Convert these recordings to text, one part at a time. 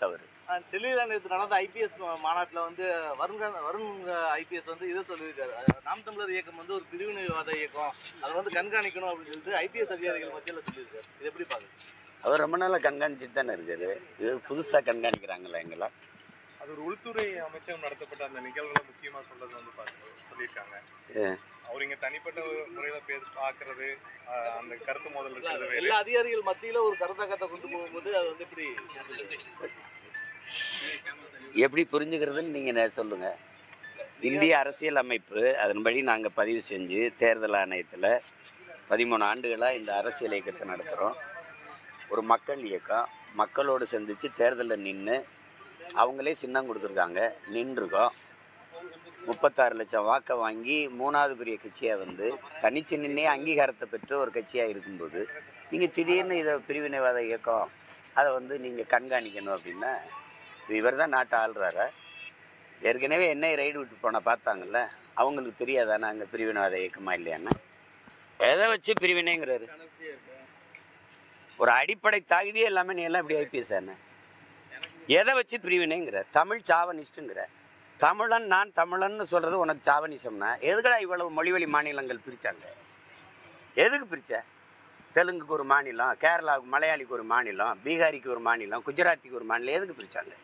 தவறு. டெல்லியில் நேற்று நடந்த ஐபிஎஸ் மாநாட்டில் வந்து வருண் ஐபிஎஸ் வந்து இதை சொல்லியிருக்காரு. நாம் தமிழர் இயக்கம் வந்து ஒரு பிரிவினைவாத இயக்கம், அதை வந்து கண்காணிக்கணும் அப்படின்னு சொல்லிட்டு ஐபிஎஸ் அதிகாரிகள் மத்தியில் சொல்லியிருக்காரு. இது எப்படி பாருங்க? அவர் ரொம்ப நாளாக கண்காணிச்சுட்டு தானே இருக்காரு. இது புதுசாக கண்காணிக்கிறாங்களா எங்களா? அது ஒரு உள்துறை அமைச்சகம் நடத்தப்பட்ட அந்த நிகழ்வுல முக்கியமாக சொல்றது வந்து சொல்லியிருக்காங்க. அவர் இங்கே தனிப்பட்ட முறையில் பார்க்கறது, அந்த கருத்து மோதல் இருக்கிறது. எல்லா அதிகாரிகள் மத்தியில் ஒரு கருத்தாக்கத்தை கொண்டு போகும்போது அது வந்து எப்படி புரிஞ்சுக்கிறதுன்னு நீங்கள் சொல்லுங்கள். இந்திய அரசியல் அமைப்பு அதன்படி நாங்கள் பதிவு செஞ்சு தேர்தல் ஆணையத்தில் 13 ஆண்டுகளாக இந்த அரசியல் இயக்கத்தை நடத்துகிறோம். ஒரு மக்கள் இயக்கம், மக்களோடு சந்தித்து தேர்தலில் நின்று அவங்களே சின்னம் கொடுத்துருக்காங்க, நின்றுருக்கோம். 36 லட்சம் வாக்கை வாங்கி 3வது பெரிய கட்சியாக வந்து தனிச்சு நின்னே அங்கீகாரத்தை பெற்று ஒரு கட்சியாக இருக்கும்போது நீங்கள் திடீர்னு இதை பிரிவினைவாத இயக்கம் அதை வந்து நீங்கள் கண்காணிக்கணும் அப்படின்னா இவர் தான் நாட்டை ஆள்றாரா? ஏற்கனவே என்னை ரைடு விட்டு போனால் பார்த்தாங்கல்ல, அவங்களுக்கு தெரியாதா நாங்கள் பிரிவினைவாத இயக்கமா இல்லையான்னு? எதை வச்சு பிரிவினைங்கிறாரு? ஒரு அடிப்படை தகுதியே எல்லாமே நீ எல்லாம் இப்படி ஐபிஎஸ் என்ன? எதை வச்சு பிரிவினைங்கிற? தமிழ் சாவனிஸ்ட்டுங்கிற. தமிழன் நான் தமிழன்னு சொல்கிறது உனக்கு சாவனிசம்னா எதுக்கடா இவ்வளவு மொழிவழி மாநிலங்கள் பிரித்தாங்க? எதுக்கு பிரித்த? தெலுங்குக்கு ஒரு மாநிலம், கேரளாவுக்கு மலையாளிக்கு ஒரு மாநிலம், பீகாரிக்கு ஒரு மாநிலம், குஜராத்திக்கு ஒரு மாநிலம், எதுக்கு பிரித்தாங்க?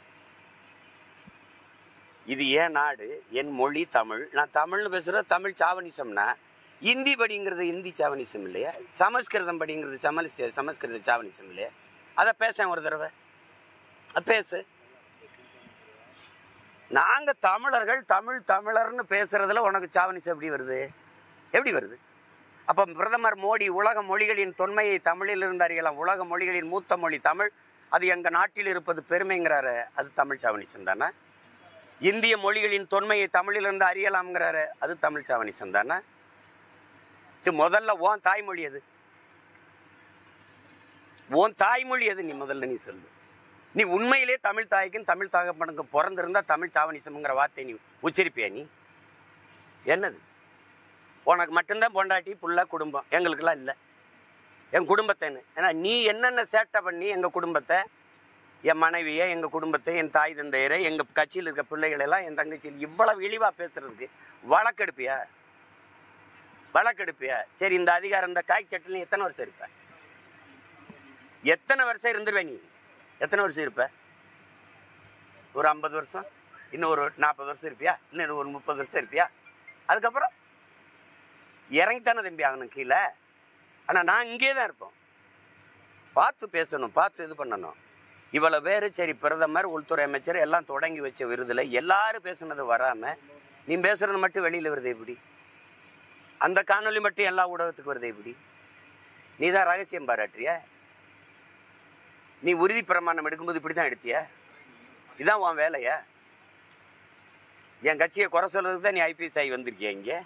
இது ஏன் நாடு, என் மொழி தமிழ், நான் தமிழ்னு பேசுகிறது தமிழ் சாவனிசம்னா இந்தி படிங்கிறது இந்தி சாவனிசம் இல்லையா? சமஸ்கிருதம் படிங்கிறது சமஸ்கிருத சாவனிசம் இல்லையா? அதை பேச ஒரு தடவை பேசு. நாங்கள் தமிழர்கள் தமிழர்னு பேசுறதுல உனக்கு சாவனிசம் எப்படி வருது? எப்படி வருது? அப்போ பிரதமர் மோடி உலக மொழிகளின் தொன்மையை தமிழிலிருந்து அறியலாம், உலக மொழிகளின் மூத்த மொழி தமிழ், அது எங்கள் நாட்டில் இருப்பது பெருமைங்கிறாரு, அது தமிழ் சாவனிசம் தானே? இந்திய மொழிகளின் தொன்மையை தமிழிலிருந்து அறியலாம்ங்கிறாரு, அது தமிழ் சாவனிசம் தானே? முதல்ல உன் தாய்மொழி எது? உன் தாய்மொழி எது? நீ முதல்ல நீ சொல்லு. நீ உண்மையிலே தமிழ் தாய்க்கும் தமிழ் தகப்பனுக்கு பிறந்திருந்தா தமிழ் சாவனிசம்ங்கிற வார்த்தை நீ உச்சரிப்பியா? நீ என்னது? உனக்கு மட்டும்தான் பொண்டாட்டி புள்ள குடும்பம், எங்களுக்கெல்லாம் இல்லை. என் குடும்பத்தைன்னு ஏன்னா நீ என்னென்ன சேட்டை பண்ணி எங்கள் குடும்பத்தை, என் மனைவியை, எங்கள் குடும்பத்தை, என் தாய் தந்தையரை, எங்கள் கட்சியில் இருக்க பிள்ளைகளெல்லாம், என் தங்கச்சியில் இவ்வளவு இழிவாக பேசுறதுக்கு வழக்கெடுப்பியா? வழக்கெடுப்பியா? சரி, இந்த அதிகாரம் இந்த காய் சட்டில் எத்தனை வருஷம் இருப்ப? எத்தனை வருஷம் இருந்துருவேன்? நீ எத்தனை வருஷம் இருப்ப? ஒரு 50 வருஷம், இன்னும் ஒரு 40 வருஷம் இருப்பியா? இன்னும் ஒரு 30 வருஷம் இருப்பியா? அதுக்கப்புறம் இறங்கித்தானே தம்பி ஆகணும் கீழே. ஆனால் நான் இங்கே தான் இருப்போம். பார்த்து பேசணும், பார்த்து இது பண்ணணும். இவ்வளோ பேர் சரி, பிரதமர், உள்துறை அமைச்சர் எல்லாம் தொடங்கி வச்ச விருதில் எல்லாரும் பேசுனது வராமல் நீ பேசுறது மட்டும் வெளியில் வருது எப்படி? அந்த காணொலி மட்டும் எல்லா ஊடகத்துக்கு வருது எப்படி? நீ தான் ரகசியம் பாராட்டுறிய? நீ உறுதி பிரமாணம் எடுக்கும்போது இப்படி தான் எடுத்திய? இதான் உன் வேலையா? என் கட்சியை குறை சொல்றதுக்கு தான் நீ ஐபிஎஸ் ஆகி வந்திருக்கிய இங்கே?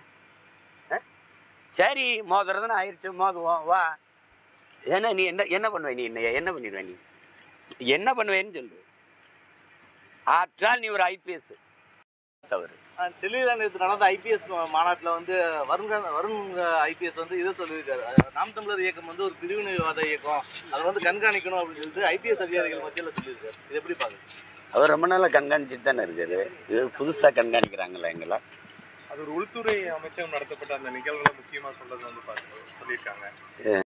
சரி, மோதுறதுன்னு ஆயிடுச்சு, மோதுவோம் வா. ஏன்னா நீ என்ன பண்ணுவ? நீ என்ன பண்ணிடுவேன்? நீ என்ன பண்ணுவேன்னு சொல்லு. ஆற்றால் நீ ஒரு ஐபிஎஸ் தவறு. டெல்லியில் நேற்று நடந்த ஐபிஎஸ் மாநாட்டில் வந்து வருண் ஐபிஎஸ் வந்து இதை சொல்லியிருக்காரு. நாம் தமிழர் இயக்கம் வந்து ஒரு பிரிவினைவாத இயக்கம், அதை வந்து கண்காணிக்கணும் அப்படின்னு சொல்லிட்டு ஐபிஎஸ் அதிகாரிகள் மத்தியில் சொல்லியிருக்காரு. இது எப்படி பாருங்க? அவர் ரொம்ப நாளாக கண்காணிச்சுட்டு தானே இருக்காரு. இது புதுசாக கண்காணிக்கிறாங்களா எங்களா? அது ஒரு உள்துறை அமைச்சகம் நடத்தப்பட்ட அந்த நிகழ்வுல முக்கியமாக சொல்றது வந்து சொல்லியிருக்காங்க.